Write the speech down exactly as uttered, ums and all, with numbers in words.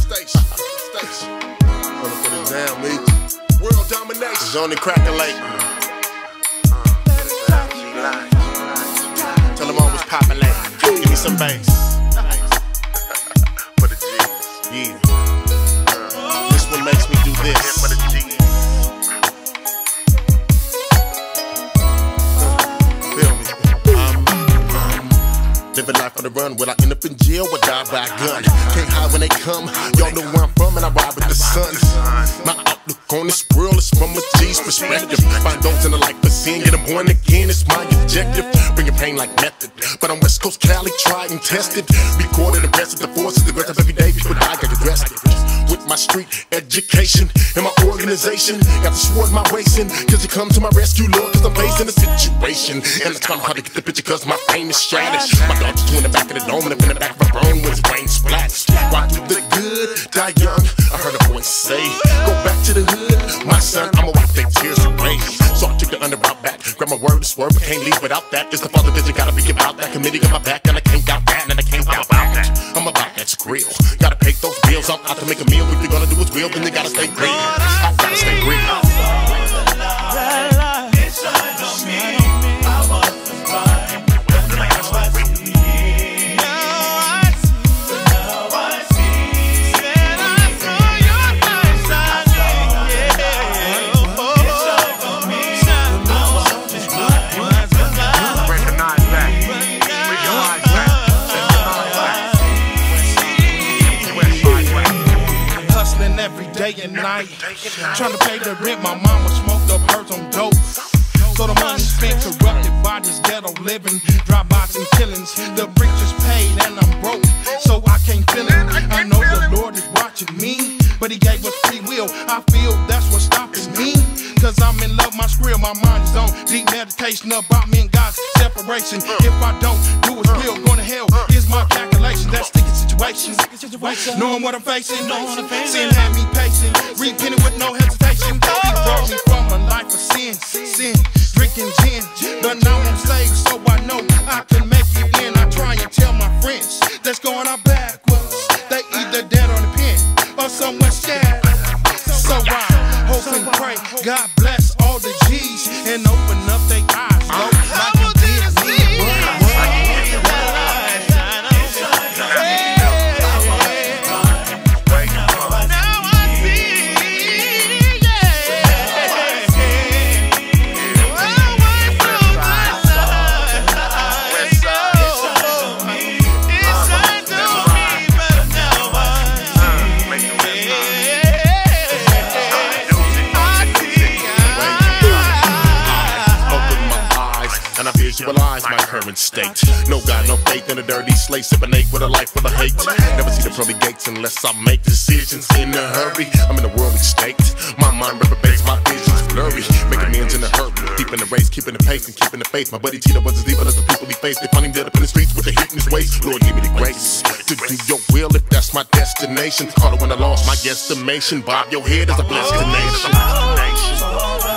station. Station. Gonna put it down, me. World domination. It's only crack-a-late. Tell them always poppin' late. Give me some bass. For the G's. Yeah. This one makes me do this. For the G's. Feel me? Living life on the run, will I end up in jail or die by a gun? Can't hide when they come, y'all know where I'm from and I ride with the sun. My outlook on this world is from a G's perspective. Find those in the life of sin, get them born again, it's my objective. Bringing pain like method, but I'm West Coast Cali, tried and tested. Recorded and arrested, the forces, the aggressive every day, people die, get arrested. With my street education and my organization, got the sword my waist in, cause you come to my rescue, Lord, cause I'm facing a situation. And it's kinda hard to get the picture cause my fame is shattered. My dog's two in the back of the dome and up in the back of a bone with his brain splats. Why do the good, die young? I heard a voice say, go back to the hood, my son, I'ma wipe their tears away. So I took the underground back, grab my word to swerve, but can't leave without that. It's the father vision, gotta be about that. Committee got my back, and I can't doubt that, and I can't doubt that. I'm about that grill, gotta pay those bills. I'm out to make a meal. If you're gonna do what's real, then you gotta stay real. I gotta stay real. Every day and night, trying to pay the rent. My mama smoked up hers on dope, so the money spent corrupted by this ghetto living, drive-bys and killings. The preachers paid and I'm broke, so I can't feel it. I know the Lord is watching me, but He gave us free will. I feel that's what's stopping me, cause I'm in love, my skrill. My mind is on deep meditation about me and God's separation. If I don't do His will, going to hell is my calculation. That's sticky situation. Knowing what I'm facing, sin had me patient, repenting with no hesitation. He brought me from a life of sin, sin, drinking gin. But now I'm saved, so I know I can make it in. I try and tell my friends that's going out backwards. They either dead on the pen or somewhere scared. So I hope and pray God bless all the G's and open up their eyes, Lord, like He did me. Visualize my current state. No God, no faith in a dirty slate. Sipping eight with a life full of hate. Never see the pearly gates unless I make decisions in a hurry. I'm in a worldly state. My mind reprobates, my vision's blurry. Making amends in a hurry. Keeping the race, keeping the pace, and keeping the faith. My buddy Tito was as evil as the people he faced. They found him dead up in the streets with the heat in his waist. Lord, give me the grace to do your will if that's my destination. Call it when I lost my guesstimation. Bob your head as a blessed nation.